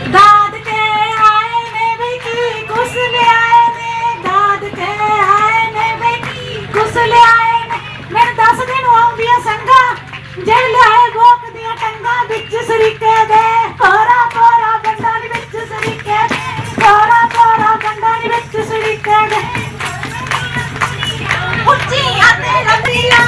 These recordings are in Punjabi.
दाद के आए ने बेटी कुछ ले आए ने दाद के आए ने बेटी कुछ ले आए ने मेरे 10 दिन आउंदियां संगा जड़ लाए भोक दिया टंगा बिच सरीके दे कोरा कोरा गंडा नी बिच सरीके दे कोरा कोरा गंडा नी बिच सरीके दे उच्ची आते लंबिया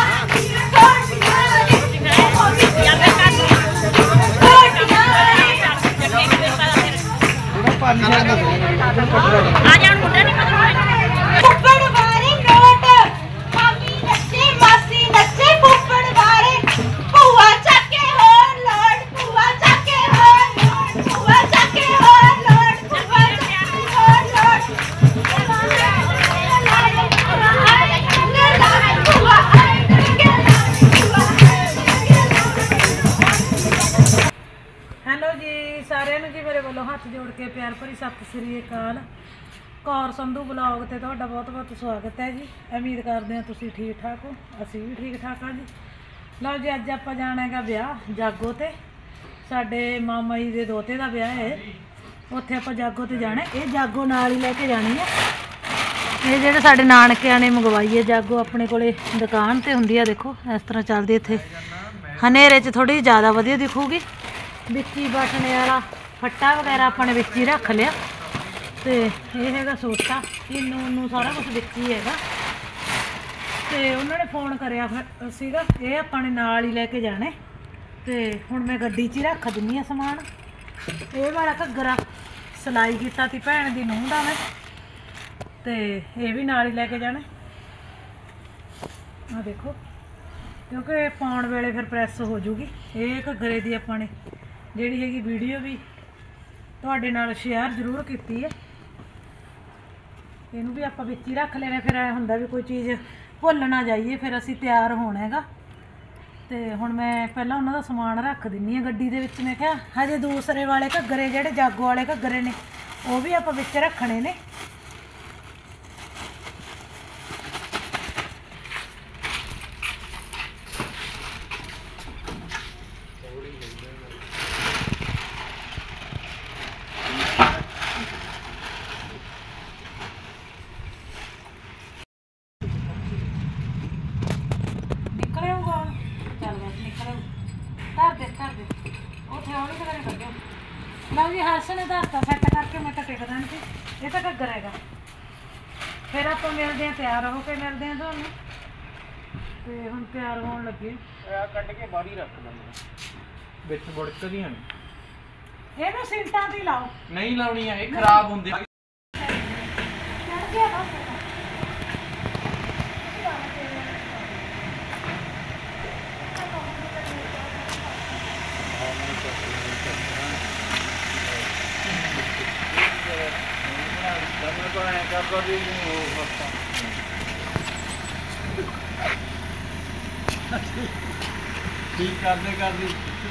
हथ जोड़ के प्यार भरी सत श्री अकाल। कौर संधू ब्लॉग ते तुहाडा बहुत बहुत स्वागत है जी। उम्मीद करते हैं तुसीं ठीक ठाक हो, असीं भी ठीक ठाक हाँ जी। लो जी अज आपां जाना है ब्याह जागो ते साडे मामा जी दे दोते दा ब्याह है, उत्थे आपां जागो ते जाना। ये जागो नाल ही लैके जानी है। ये जिहड़े साडे नानकिਆਂ ने मंगवाई है जागो अपने कोले दुकान ते हुंदी है। देखो इस तरह चलदी इत्थे हनेरे च थोड़ी ज़्यादा वधिया दिखूगी। बिच्ची बटने वाला फट्टा वगैरह अपने विच ही रख लिया। तो ये है सोटा इनू सारा कुछ विच ही है। तो उन्होंने फोन कराया सीगा ये अपने नाल ही लैके जाने। तो हुण मैं गड्डी च ही रख दिन्नी आ समान। ये वाला घग्गरा सिलाई कीता ती भैन दी नूंह दा मैं, तो ये भी नाल ही लैके जाने। आ देखो क्योंकि पाउण वेले फिर प्रैस हो जूगी। ये घग्गरे दी अपने जिहड़ी हैगी वीडियो भी तुहाडे नाल शेयर जरूर कीती है। इनू भी आपां विच ही रख लेना, फिर ऐ हुंदा भी कोई चीज़ भुल ना जाइए, फिर असीं तैयार होना हैगा। तो हुण मैं पहलां उन्हां दा समान रख दिन्नी आ गड्डी दे विच। मैं कहा हजे दूसरे वाले घग्गरे जिहड़े जागो वाले घग्गरे ने वो भी आपां विच रखणे ने। लो जी हर्ष ने धरता सैट करके मैं तो टिक देनी थी। ये तो घग्गर है। फिर आप मिलते हैं तैयार होकर मिलते हैं तुहानू। तो हुण तैयार होने लगे कट के बाहर ही रख देंगे बिच बुड़कदियां ने। इहनूं सीटां ते लाओ नहीं लाउणी है, खराब हुंदे ठीक कर दे।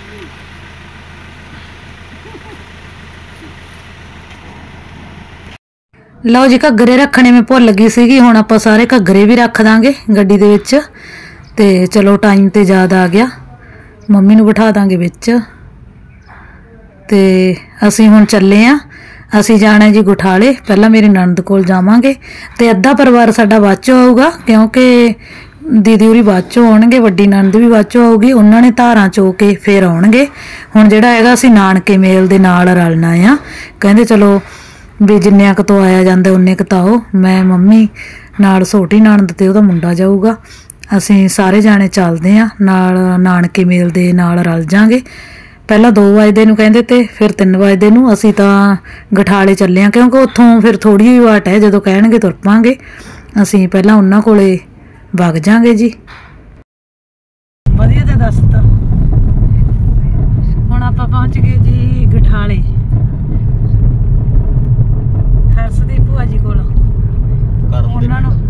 लो जी घग्गरे रखने में भुल गई सी। हुण आपां सारे घग्गरे भी रख दांगे गड्डी दे विच। ते चलो टाइम ते याद आ गया, मम्मी नूं बिठा दांगे विच। ते असीं हुण चले आ। असीं जाना जी गुठाले। पहला मेरी ननद कोल जावांगे ते अद्धा परिवार साडा बाद चों आऊगा, क्योंकि दीदी होरी बाद चों आउणगे, वड्डी ननद भी बाद चों आऊगी। उन्होंने धारां चो के फिर आउणगे। हुण जिहड़ा हैगा असीं नानके मेल दे नाल रलना आ। कहंदे चलो भी जिन्ने क तो आया जांदा उन्ने क तां आओ। मैं मम्मी नाल छोटी ननद ते उहदा मुंडा जाऊगा। असीं सारे जाने चलदे आ नाल नानके मेल दे नाल रल जांगे। पहला 2 बजे नूं कहंदे ते फिर 3 बजे नूं असीं तां गठाले चले आ, क्योंकि उत्थों फिर थोड़ी ही वाट है। जदों कहणगे तुर पांगे। असीं पहलां उन्हां कोले वग जांगे जी। वधिया ते दसता। हुण आपां पहुंच गए जी गठाले हर्ष दी भूआ जी कोल। उन्हां नूं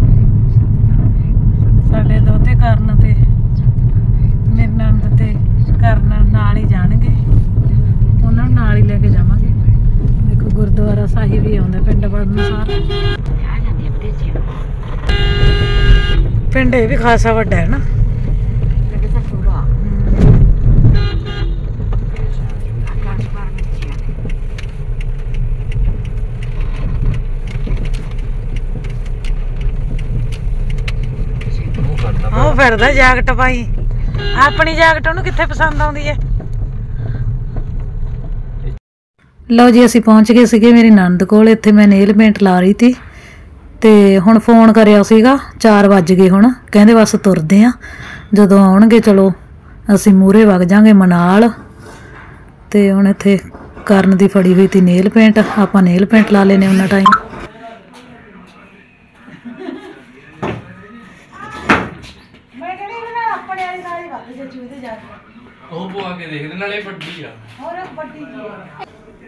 साडे दोते करन ते मेरी ननद ते करन नाल ही जाणगे। उन्हां नूं नाल ही लैके जावांगे। देखो गुरुद्वारा साहिब ही आउंदा पिंड बड़नसार। पिंड ये भी खासा वड्डा है ना। ਫਿਰਦਾ ਜੈਕਟ ਪਾਈ। ਆਪਣੀ ਜੈਕਟ ਉਹਨੂੰ ਕਿੱਥੇ ਪਸੰਦ ਆਉਂਦੀ ਹੈ। ਲਓ ਜੀ ਅਸੀਂ ਪਹੁੰਚ ਗਏ ਸੀਗੇ ਮੇਰੀ ਨਣਦ ਕੋਲ। ਇੱਥੇ ਮੈਂ ਨੇਲ ਪੇਂਟ ਲਾ ਰਹੀ ਤੀ ਤੇ ਹੁਣ ਫੋਨ ਕਰਿਆ ਸੀਗਾ 4 ਵੱਜ ਗਏ। ਹੁਣ ਕਹਿੰਦੇ ਬਸ ਤੁਰਦੇ ਆ, ਜਦੋਂ ਆਉਣਗੇ ਚਲੋ ਅਸੀਂ ਮੂਹਰੇ ਵਗ ਜਾਾਂਗੇ ਮਨਾਲ। ਤੇ ਹੁਣ ਇੱਥੇ ਕਰਨ ਦੀ ਫੜੀ ਹੋਈ ਤੀ ਨੇਲ ਪੇਂਟ, ਆਪਾਂ ਨੇਲ ਪੇਂਟ ਲਾ ਲੈਨੇ ਉਹਨਾਂ ਟਾਈਮ। ਮੈਂ ਕਹਿੰਦੀ ਇਹਨਾਂ ਆਪਣੇ ਵਾਲੀ ਨਾਲ ਹੀ ਵੱਧ ਜੇ ਚੂਹਦੇ ਜਾ ਕੇ ਉਹ ਪਵਾ ਕੇ ਦੇਖਦੇ ਨਾਲੇ ਵੱਡੀ ਆ ਹੋਰ ਵੱਡੀ ਜੀ ਹੈ।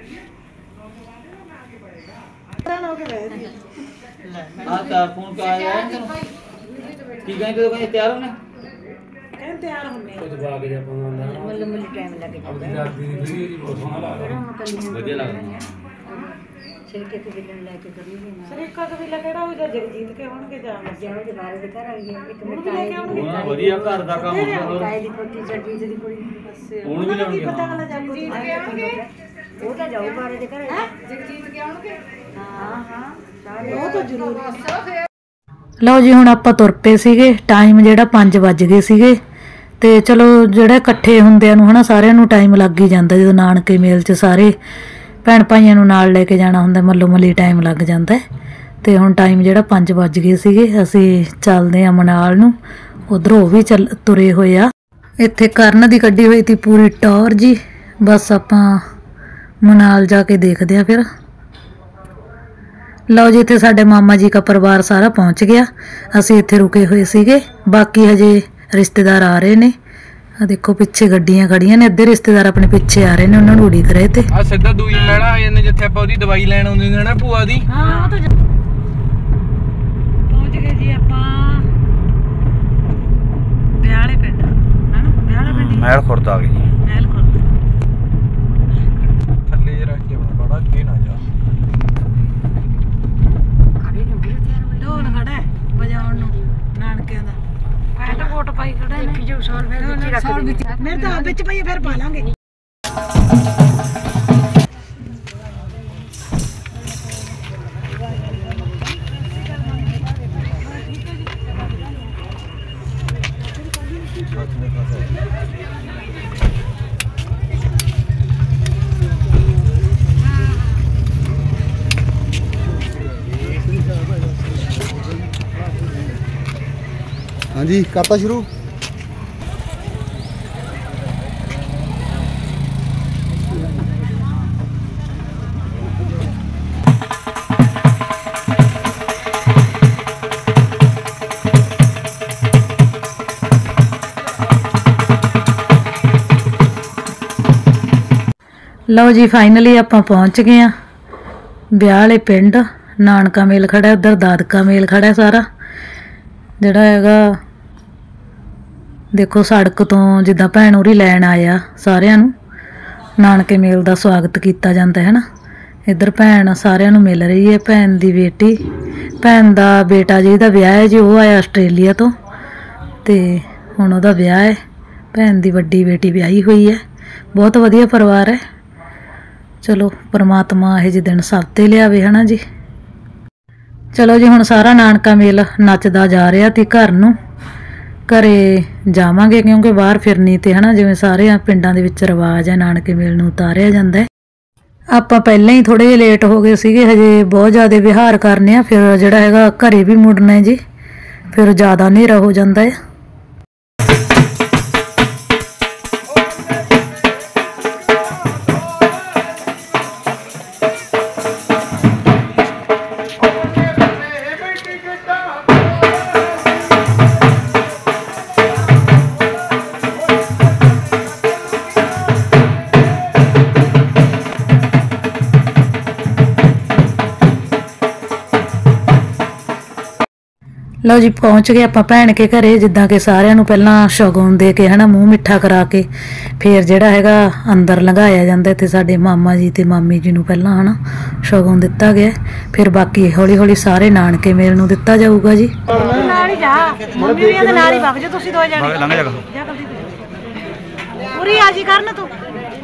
ਹੋ ਕੇ ਬਹਿ ਜੀ ਤਾਂ ਫੋਨ ਕਾ ਆਇਆ ਕੀ ਕਹਿੰਦੇ ਤੋ ਕਹਿੰਦੇ ਤਿਆਰ ਹੋਣੇ ਕਹਿੰਦੇ ਤਿਆਰ ਹੁੰਨੇ ਉਹ ਦਬਾ ਕੇ ਆਪਾਂ ਆਉਂਦਾ ਮੱਲ ਮੱਲ ਟਾਈਮ ਲੱਗ ਜਾਂਦਾ ਆਪਣੀ ਦਾਦੀ ਦੀ ਵੀਡੀਓ ਦੀ ਬਹੁਤ ਸੋਹਣਾ ਲੱਗਦਾ। ਵਧੀਆ ਲੱਗਦਾ। ਸਿਰਕੇ ਤੇ ਬਿਲਣ ਲੈ ਕੇ ਕਰੀ ਨਾ ਸਰੀਕਾ ਕਬੀਲਾ ਕਿਹੜਾ ਹੋ ਜਾ ਜਗਜੀਤ ਕੇ ਹੋਣਗੇ ਜਾਂ ਜਾਓ ਦੇ ਬਾਰੇ ਦੇ ਘਰ ਆਈ ਹੈ ਇੱਕ ਮਿੰਟ ਲੈ ਕੇ ਆਉਣਗੇ। ਉਹਨਾਂ ਵਧੀਆ ਘਰ ਦਾ ਕੰਮ ਹੁੰਦਾ ਹੋਰ ਤਾਏ ਦੀ ਪੋਤੀ ਛੱਡੀ ਦੀ ਕੁੜੀ ਹੁਣ ਵੀ ਕੀ ਲਾਉਣਗੇ। ਪਤਾ ਵਾਲਾ ਜਗਜੀਤ ਕੇ ਆਉਣਗੇ। ਉਹ ਤਾਂ ਜਾਓ ਬਾਰੇ ਦੇ ਘਰ ਹੈ ਜਗਜੀਤ ਕੇ ਆਉਣਗੇ। ਹਾਂ ਹਾਂ ਸਾਰੇ ਉਹ ਤਾਂ ਜ਼ਰੂਰੀ। ਲਓ ਜੀ ਹੁਣ ਆਪਾਂ ਤੁਰ ਪਏ ਸੀਗੇ। ਟਾਈਮ ਜਿਹੜਾ 5 ਵੱਜ ਗਏ ਸੀਗੇ ਤੇ ਚਲੋ ਜਿਹੜਾ ਇਕੱਠੇ ਹੁੰਦਿਆਂ ਨੂੰ ਹਨਾ ਸਾਰਿਆਂ ਨੂੰ ਟਾਈਮ ਲੱਗ ਹੀ ਜਾਂਦਾ। ਜਦੋਂ ਨਾਨਕੇ ਮੇਲ 'ਚ ਸਾਰੇ ਭੈਣ ਭਾਈਆਂ ਨੂੰ ਨਾਲ ਲੈ ਕੇ ਜਾਣਾ ਹੁੰਦਾ ਮੱਲੋ ਮੱਲੀ ਟਾਈਮ ਲੱਗ ਜਾਂਦਾ। ਤੇ ਹੁਣ ਟਾਈਮ ਜਿਹੜਾ 5 ਵੱਜ ਗਏ ਸੀਗੇ। ਅਸੀਂ ਚੱਲਦੇ ਆ ਮਨਾਲ ਨੂੰ। ਉਧਰੋਂ ਉਹ ਵੀ ਤੁਰੇ ਹੋਏ ਆ। ਇੱਥੇ ਕਰਨ ਦੀ ਕੱਢੀ ਹੋਈ ਤੀ ਪੂਰੀ ਟੌਰ ਜੀ। ਬਸ ਆਪਾਂ ਮਨਾਲ ਜਾ ਕੇ ਦੇਖਦੇ ਆ ਫਿਰ। ਲਓ ਜੀ ਇੱਥੇ ਸਾਡੇ ਮਾਮਾ ਜੀ ਦਾ ਪਰਿਵਾਰ ਸਾਰਾ ਪਹੁੰਚ ਗਿਆ। ਅਸੀਂ ਇੱਥੇ ਰੁਕੇ ਹੋਏ ਸੀਗੇ, ਬਾਕੀ ਹਜੇ ਰਿਸ਼ਤੇਦਾਰ ਆ ਰਹੇ ਨੇ। ਆ ਦੇਖੋ ਪਿੱਛੇ ਗੱਡੀਆਂ ਖੜੀਆਂ ਨੇ, ਅੱਧੇ ਰਿਸ਼ਤੇਦਾਰ ਆਪਣੇ ਪਿੱਛੇ ਆ ਰਹੇ ਨੇ, ਉਹਨਾਂ ਨੂੰ ਉਡੀਕ ਰਹੇ ਤੇ ਆ ਸਿੱਧਾ ਦੂਈ ਮਹਿਲਾ ਆ ਜਾਂਦੇ ਜਿੱਥੇ ਆਪਾਂ ਉਹਦੀ ਦਵਾਈ ਲੈਣ ਆਉਂਦੇ ਨੇ ਨਾ ਭੂਆ ਦੀ। ਹਾਂ ਉਹ ਤਾਂ ਪਹੁੰਚ ਗਏ ਜੀ ਆਪਾਂ ਵਿਆਹਲੇ ਪਿੰਡ ਹਨਾ। ਵਿਆਹਲੇ ਪਿੰਡ ਮਹਿਲ ਖੁਰਦ ਆ ਗਈ। ਮਹਿਲ ਖੁਰਦ ਥੱਲੇ ਜੇ ਰੱਖ ਕੇ ਬੜਾ ਅੱਗੇ ਨਾ ਜਾ। ਢੋਲ ਖੜਾ ਹੈ ਵਜਾਉਣ ਨੂੰ ਨਾਨਕਿਆਂ ਦਾ। ਪੈਂਟ ਕੋਟ ਪਾਈ ਖੜਾ ਨੇ ਜੋ ਸੌਲ ਫਿਰ ਵਿੱਚ ਰੱਖ ਦੇ ਮੈਂ ਤਾਂ ਵਿੱਚ ਪਈ ਫਿਰ ਪਾ ਲਾਂਗੇ। हाँ जी करता शुरू। ਲਓ ਜੀ ਫਾਈਨਲੀ ਆਪਾਂ ਪਹੁੰਚ ਗਏ ਆ ਵਿਆਹ ਵਾਲੇ ਪਿੰਡ। ਨਾਨਕਾ ਮੇਲ ਖੜਾ, ਉਧਰ ਦਾਦਕਾ ਮੇਲ ਖੜਾ ਸਾਰਾ ਜਿਹੜਾ ਹੈਗਾ। ਦੇਖੋ ਸੜਕ ਤੋਂ ਜਿੱਦਾਂ ਭੈਣ ਉਰੀ ਲੈਣ ਆਇਆ ਸਾਰਿਆਂ ਨੂੰ ਨਾਨਕੇ ਮੇਲ ਦਾ ਸਵਾਗਤ ਕੀਤਾ ਜਾਂਦਾ ਹੈ ਨਾ। ਇੱਧਰ ਭੈਣ ਸਾਰਿਆਂ ਨੂੰ ਮਿਲ ਰਹੀ ਹੈ। ਭੈਣ ਦੀ ਬੇਟੀ, ਭੈਣ ਦਾ ਬੇਟਾ ਜਿਹਦਾ ਵਿਆਹ ਹੈ ਜੀ ਉਹ ਆਇਆ ਆਸਟ੍ਰੇਲੀਆ ਤੋਂ ਤੇ ਹੁਣ ਉਹਦਾ ਵਿਆਹ ਹੈ। ਭੈਣ ਦੀ ਵੱਡੀ ਬੇਟੀ ਵਿਆਹੀ ਹੋਈ ਹੈ। ਬਹੁਤ ਵਧੀਆ ਪਰਿਵਾਰ ਹੈ। ਚਲੋ ਪਰਮਾਤਮਾ ਇਹ ਜਿਹੇ ਦਿਨ ਸਭ ਤੇ ਲਿਆਵੇ ਹਨਾ ਜੀ। ਚਲੋ ਜੀ ਹੁਣ ਸਾਰਾ ਨਾਨਕਾ ਮੇਲ ਨੱਚਦਾ ਜਾ ਰਿਹਾ ਤੇ ਘਰ ਨੂੰ। ਘਰੇ ਜਾਵਾਂਗੇ ਕਿਉਂਕਿ ਬਾਹਰ ਫਿਰਨੀ ਤੇ ਹਨਾ ਜਿਵੇਂ ਸਾਰੇ ਪਿੰਡਾਂ ਦੇ ਵਿੱਚ ਰਿਵਾਜ ਹੈ ਨਾਨਕੇ ਮੇਲ ਨੂੰ ਉਤਾਰਿਆ ਜਾਂਦਾ ਹੈ। ਆਪਾਂ ਪਹਿਲਾਂ ਹੀ ਥੋੜੇ ਜਿਹੇ ਲੇਟ ਹੋ ਗਏ ਸੀਗੇ, ਹਜੇ ਬਹੁਤ ਜ਼ਿਆਦਾ ਵਿਹਾਰ ਕਰਨੇ ਆ। ਫਿਰ ਜਿਹੜਾ ਹੈਗਾ ਘਰੇ ਵੀ ਮੁੜਨਾ ਹੈ ਜੀ, ਫਿਰ ਜ਼ਿਆਦਾ ਹਨੇਰਾ ਹੋ ਜਾਂਦਾ ਹੈ। ਲਓ ਜੀ ਪਹੁੰਚ ਗਏ ਆਪਾਂ ਭੈਣ ਕੇ ਘਰੇ। ਜਿੱਦਾਂ ਕਿ ਸਾਰਿਆਂ ਨੂੰ ਪਹਿਲਾਂ ਸ਼ਗਨ ਦੇ ਕੇ ਹਨਾ ਮੂੰਹ ਮਿੱਠਾ ਕਰਾ ਕੇ ਫਿਰ ਜਿਹੜਾ ਹੈਗਾ ਅੰਦਰ ਲੰਘਾਇਆ ਜਾਂਦਾ। ਇੱਥੇ ਸਾਡੇ ਮਾਮਾ ਜੀ ਤੇ ਮਾਮੀ ਜੀ ਨੂੰ ਪਹਿਲਾਂ ਹਨਾ ਸ਼ਗਨ ਦਿੱਤਾ ਗਿਆ, ਫਿਰ ਬਾਕੀ ਹੌਲੀ ਹੌਲੀ ਸਾਰੇ ਨਾਨਕੇ ਮੇਲ ਨੂੰ ਦਿੱਤਾ ਜਾਊਗਾ ਜੀ। ਨਾਲ ਹੀ ਜਾ ਮੰਮੀ ਵੀ ਇਹਦੇ ਨਾਲ ਹੀ ਵਗ ਜਾ ਤੁਸੀਂ ਦੋ ਜਣੇ ਲੰਘ ਜਾਗਾ ਜਾ ਜਲਦੀ ਪੂਰੀ ਆ ਜੀ ਕਰਨ ਤੂੰ।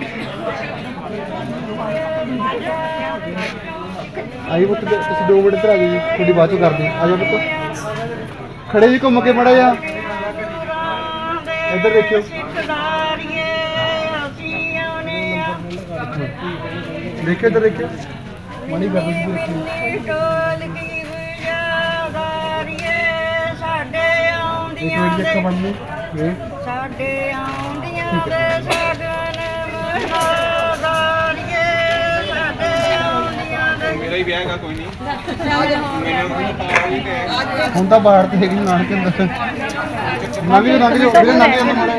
आई पुत तुम 2 मिनट इधर आ गई जी, थोड़ी बात तो कर दी। आ जाओ पुत खड़े जी घूम के मड़ा जा। ਇੱਧਰ ਦੇਖਿਓ ਦੇਖਿਓ ਇੱਧਰ ਦੇਖਿਓ ਮਣੀ ਬਾਬੂ ਜੀ ਦੇਖਿਓ ਇੱਕ ਮਿੰਟ ਦੇਖੋ ਮੰਮੀ ਇਹ ਸਾਡੇ ਆਉਂਦੀਆਂ ਦੇ ਸਗਨ ਮਨਾਰੀਏ ਸਾਡੇ ਆਉਂਦੀਆਂ ਦੇ ਮੇਰਾ ਹੀ ਵਿਆਹ ਹੈਗਾ ਕੋਈ ਨਹੀਂ ਮੈਨੂੰ ਪਤਾ ਵੀ ਤੇ ਹੁਣ ਤਾਂ ਬਾਹਰ ਤੇ ਹੈਗੀ ਨਾਨਕੇ ਅੰਦਰ ਨਵੀਂ ਵੀਰੇ ਨਵੀਂ ਮਾੜਾ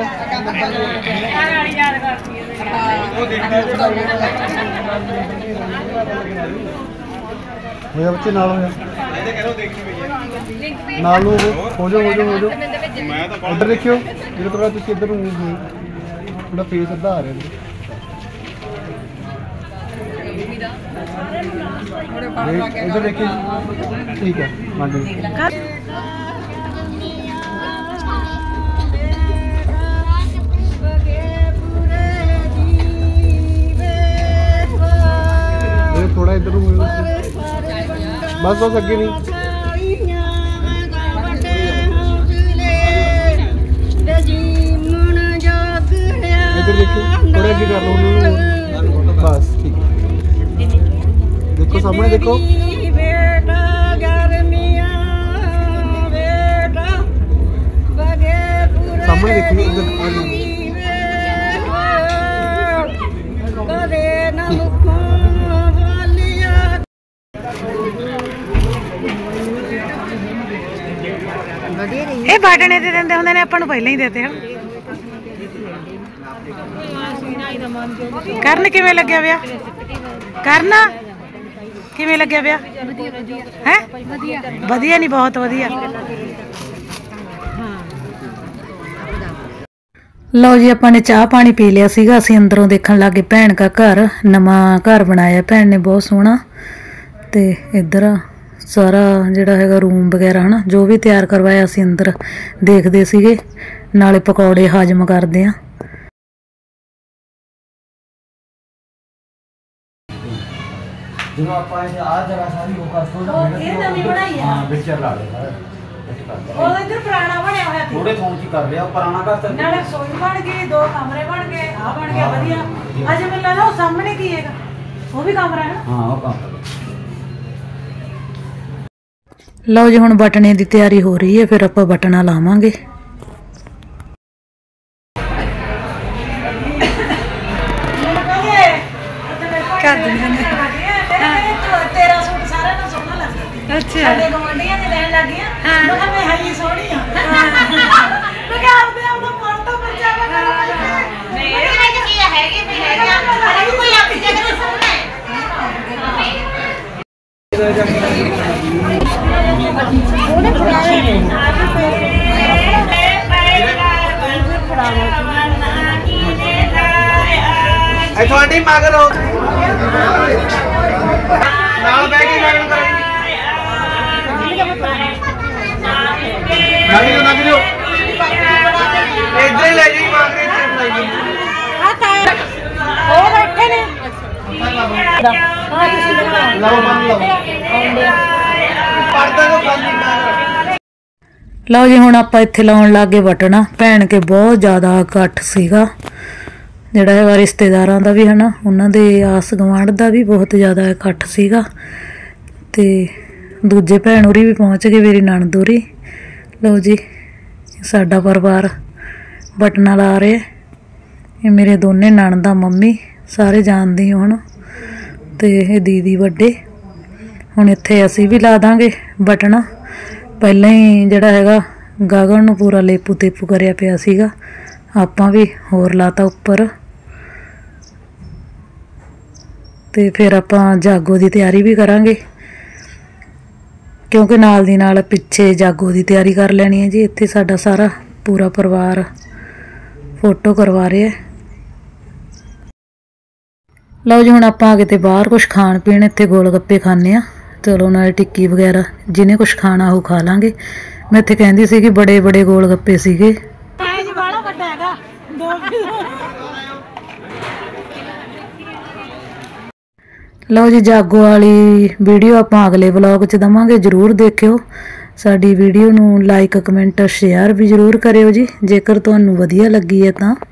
ਹੋਇਆ ਬੱਚੇ ਨਾਲ ਹੋਇਆ ਇਹਦੇ ਕਰੋ ਦੇਖੀ ਭਈਆ ਨਾਲ ਨੂੰ ਹੋ ਜਾਓ ਮੈਂ ਤਾਂ ਇੱਧਰ ਦੇਖਿਓ ਜਿਹੜੇ ਥੋੜਾ ਤੁਸੀਂ ਇੱਧਰ ਨੂੰ ਥੋੜਾ ਫੇਸ ਅੱਧਾ ਆ ਰਿਹਾ ਇੱਧਰ ਦੇਖਿਓ ਠੀਕ ਹੈ ਮੰਨ ਲਓ थोड़ा इधर बस अगे नहीं इधर देखिए थोड़ा अगे कर लो बस ठीक है देखो सामने देखो सामने देखिए इधर ਇਹ ਬਾਟਣੇ ਤੇ ਦਿੰਦੇ ਹੁੰਦੇ ਨੇ ਆਪਾਂ ਨੂੰ ਪਹਿਲਾਂ ਹੀ ਦਿੱਤੇ ਹਨ ਕਰਨ ਕਿਵੇਂ ਲੱਗਿਆ ਵਿਆਹ ਕਰਨ ਕਿਵੇਂ ਲੱਗਿਆ ਵਿਆਹ ਹੈ ਵਧੀਆ ਨਹੀਂ ਬਹੁਤ ਵਧੀਆ ਲਓ ਜੀ ਆਪਾਂ ਨੇ ਚਾਹ ਪਾਣੀ ਪੀ ਲਿਆ ਸੀਗਾ ਅਸੀਂ ਅੰਦਰੋਂ ਦੇਖਣ ਲੱਗੇ ਭੈਣ ਦਾ ਘਰ ਨਵਾਂ ਘਰ ਬਣਾਇਆ ਭੈਣ ਨੇ ਬਹੁਤ ਸੋਹਣਾ ਤੇ ਇੱਧਰ ਸਾਰਾ ਜਿਹੜਾ ਹੈਗਾ ਰੂਮ ਵਗੈਰਾ ਹਨਾ ਜੋ ਵੀ ਤਿਆਰ ਕਰਵਾਇਆ ਅਸੀਂ ਅੰਦਰ ਦੇਖਦੇ ਸੀਗੇ ਨਾਲੇ ਪਕੌੜੇ ਹਾਜ਼ਮ ਕਰਦੇ ਆ ਜਦੋਂ ਆਪਾਂ ਇਹ ਆ ਜਗ੍ਹਾ ਸਾਰੀ ਉਹ ਕਰ ਤੋਂ ਇਹ ਨਵੀਂ ਬਣਾਈ ਆ ਹਾਂ ਵਿੱਚ ਲਾ ਲਿਆ ਉਹ ਇੱਧਰ ਪੁਰਾਣਾ ਬਣਿਆ ਹੋਇਆ ਸੀ ਥੋੜੇ ਥੋਂ ਕੀ ਕਰ ਲਿਆ ਪੁਰਾਣਾ ਘਰ ਤਾਂ ਨਾਲੇ ਰਸੋਈ ਬਣ ਗਈ 2 ਕਮਰੇ ਬਣ ਗਏ ਆ ਬਣ ਗਿਆ ਵਧੀਆ ਅਜੇ ਮੈਨੂੰ ਲੱਗਦਾ ਉਹ ਸਾਹਮਣੇ ਕੀ ਹੈਗਾ ਉਹ ਵੀ ਕਮਰਾ ਹੈ ਹਾਂ ਉਹ ਕੰਮ ਲਓ ਜੀ ਹੁਣ ਬਟਨੇ ਦੀ ਤਿਆਰੀ ਹੋ ਰਹੀ ਹੈ ਫਿਰ ਆਪਾਂ ਬਟਨਾ ਲਾਵਾਂਗੇ ਕਰ ਦਿੰਦੇ ਤੇਰਾ ਸੂਟ ਸਾਰਿਆਂ ਨੂੰ ਸੋਹਣਾ ਲੱਗਦਾ ਅੱਛਾ ਸਾਡੇ ਗਵਾਂਢੀਆਂ ਨੇ ਲੈਣ ਲੱਗ ਗਈਆਂ ਮੈਂ ਕਿਹਾ ਮੈਂ ਹਾਈ ਸੋਹਣੀ ਆ ਮੈਂ ਕਿਹਾ ਆਪਦੇ ਆਪ ਨੂੰ ਪੜਤਾ ਪਰਚਾਵਾ ਕਰੋ ਨਹੀਂ ਇਹ ਵਿੱਚ ਕੀ ਹੈਗੀ ਵੀ ਹੈਗਾ ਹਰ ਕੋਈ ਆਪਣੀ ਜਗ੍ਹਾ ਤੇ ਸੋਹਣਾ ਹੈ ਤੁਹਾਡੀ ਮਗਰ ਹੋ ਨਾਲ ਬੈ ਕੇ ਗੱਲ ਕਰਾਂਗੇ ਨਵੀਂ ਲੋ ਇੱਧਰ ਹੀ ਲੈ ਜੀ ਮਾਗਰੇ ਤੇ ਬਣਾਈ ਆ ਤਾਇਆ ਉਹ ਬੈਠੇ ਨੇ ਹਾਂ ਤੁਸੀਂ ਬਣਾਓ ਲਾਓ ਬੰਦ ਲਾਓ ਪਰਦਾ ਤੋਂ ਖਾਲੀ ਕਰ ਲਓ ਜੀ ਹੁਣ ਆਪਾਂ ਇੱਥੇ ਲਾਉਣ ਲੱਗੇ ਬਟਨਾ ਭੈਣ ਕੇ ਬਹੁਤ ਜ਼ਿਆਦਾ ਇਕੱਠ ਸੀਗਾ ਜਿਹੜਾ ਹੈਗਾ ਰਿਸ਼ਤੇਦਾਰਾਂ ਦਾ ਵੀ ਹਨਾ ਉਹਨਾਂ ਦੇ ਆਸ ਗਵਾਂਢ ਦਾ ਵੀ ਬਹੁਤ ਜ਼ਿਆਦਾ ਇਕੱਠ ਸੀਗਾ ਤੇ ਦੂਜੇ ਭੈਣ ਹੋਰੀ ਵੀ ਪਹੁੰਚ ਗਏ ਮੇਰੀ ਨਣਦ ਹੋਰੀ ਲਓ ਜੀ ਸਾਡਾ ਪਰਿਵਾਰ ਬਟਨਾ ਲਾ ਰਿਹਾ ਇਹ ਮੇਰੇ ਦੋਨੇ ਨਣਦਾਂ ਮੰਮੀ ਸਾਰੇ ਜਾਣਦੇ ਹੋ ਹੁਣ ਤੇ ਇਹ ਦੀਦੀ ਵੱਡੇ ਹੁਣ ਇੱਥੇ ਅਸੀਂ ਵੀ ਲਾ ਦਾਂਗੇ ਬਟਨਾ ਪਹਿਲਾਂ ਹੀ ਜਿਹੜਾ ਹੈਗਾ ਗਗਨ ਨੂੰ ਪੂਰਾ ਲੇਪੂ ਤੇਪੂ ਕਰਿਆ ਪਿਆ ਸੀਗਾ ਆਪਾਂ ਵੀ ਹੋਰ ਲਾਤਾ ਉੱਪਰ ਤੇ ਫਿਰ ਆਪਾਂ ਜਾਗੋ ਦੀ ਤਿਆਰੀ ਵੀ ਕਰਾਂਗੇ ਕਿਉਂਕਿ ਨਾਲ ਦੀ ਨਾਲ ਪਿੱਛੇ ਜਾਗੋ ਦੀ ਤਿਆਰੀ ਕਰ ਲੈਣੀ ਹੈ ਜੀ ਇੱਥੇ ਸਾਡਾ ਸਾਰਾ ਪੂਰਾ ਪਰਿਵਾਰ ਫੋਟੋ ਕਰਵਾ ਰਿਹਾ ਲਓ ਜੀ ਹੁਣ ਆਪਾਂ ਕਿਤੇ ਬਾਹਰ ਕੁਝ ਖਾਣ ਪੀਣ ਇੱਥੇ ਗੋਲ ਗੱਪੇ ਖਾਣੇ ਆ ਚਲੋ ਨਾਲ ਟਿੱਕੀ ਵਗੈਰਾ ਜਿਹਨੇ ਕੁਝ ਖਾਣਾ ਉਹ ਖਾ ਲਾਂਗੇ ਮੈਂ ਇੱਥੇ ਕਹਿੰਦੀ ਸੀ ਕਿ ਬੜੇ ਬੜੇ ਗੋਲ ਗੱਪੇ ਸੀਗੇ ਲਓ ਜੀ ਜਾਗੋ ਵਾਲੀ ਵੀਡੀਓ ਆਪਾਂ ਅਗਲੇ ਵਲੌਗ 'ਚ ਦਵਾਂਗੇ ਜਰੂਰ ਦੇਖਿਓ ਸਾਡੀ ਵੀਡੀਓ ਨੂੰ ਲਾਈਕ ਕਮੈਂਟ ਸ਼ੇਅਰ ਵੀ ਜ਼ਰੂਰ ਕਰਿਓ ਜੀ ਜੇਕਰ ਤੁਹਾਨੂੰ ਵਧੀਆ ਲੱਗੀ ਹੈ ਤਾਂ।